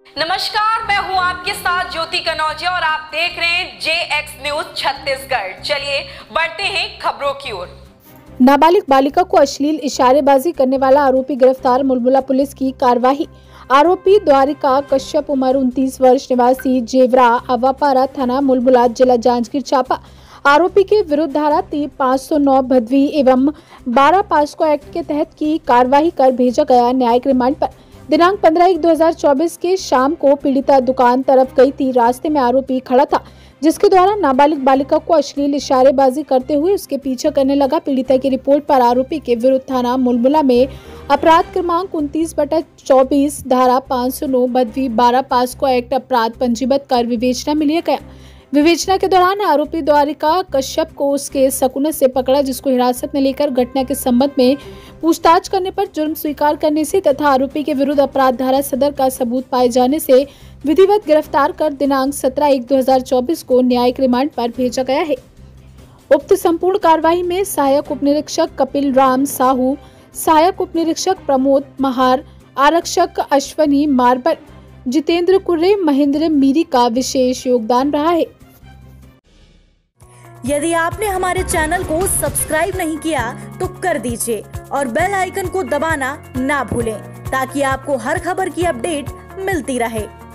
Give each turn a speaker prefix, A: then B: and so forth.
A: नमस्कार, मैं हूं आपके साथ ज्योति कनौजिया और आप देख रहे हैं JX न्यूज छत्तीसगढ़। चलिए बढ़ते हैं खबरों की ओर।
B: नाबालिग बालिका को अश्लील इशारेबाजी करने वाला आरोपी गिरफ्तार, मुलमुला पुलिस की कार्यवाही। आरोपी द्वारिका कश्यप, उम्र 29 वर्ष, निवासी जेवरा, अवापारा थाना, मुलमुला, जिला जांजगीर चांपा। आरोपी के विरुद्ध धारा 509 भद्वी एवं 12 पास्को एक्ट के तहत की कार्यवाही कर भेजा गया न्यायिक रिमांड पर। दिनांक 15/1/2024 के शाम को पीड़िता दुकान तरफ गई थी। रास्ते में आरोपी खड़ा था, जिसके द्वारा नाबालिग बालिका को अश्लील इशारेबाजी करते हुए उसके पीछे करने लगा। पीड़िता की रिपोर्ट पर आरोपी के विरुद्ध थाना मुलमुला में अपराध क्रमांक 29/24 धारा 509 भद्वी 12 पास्को एक्ट अपराध पंजीबद्ध कर विवेचना में लिया गया। विवेचना के दौरान आरोपी द्वारिका कश्यप को उसके शकुन से पकड़ा, जिसको हिरासत में लेकर घटना के संबंध में पूछताछ करने पर जुर्म स्वीकार करने से तथा आरोपी के विरुद्ध अपराध धारा सदर का सबूत पाए जाने से विधिवत गिरफ्तार कर दिनांक 17/1/2024 को न्यायिक रिमांड पर भेजा गया है। उक्त संपूर्ण कार्रवाई में सहायक उप निरीक्षक कपिल राम साहू, सहायक उप निरीक्षक प्रमोद महार, आरक्षक अश्वनी मार्बल, जितेंद्र कुर्रे, महेंद्र मीरी का विशेष योगदान रहा है।
C: यदि आपने हमारे चैनल को सब्सक्राइब नहीं किया तो कर दीजिए और बेल आइकन को दबाना ना भूलें, ताकि आपको हर खबर की अपडेट मिलती रहे।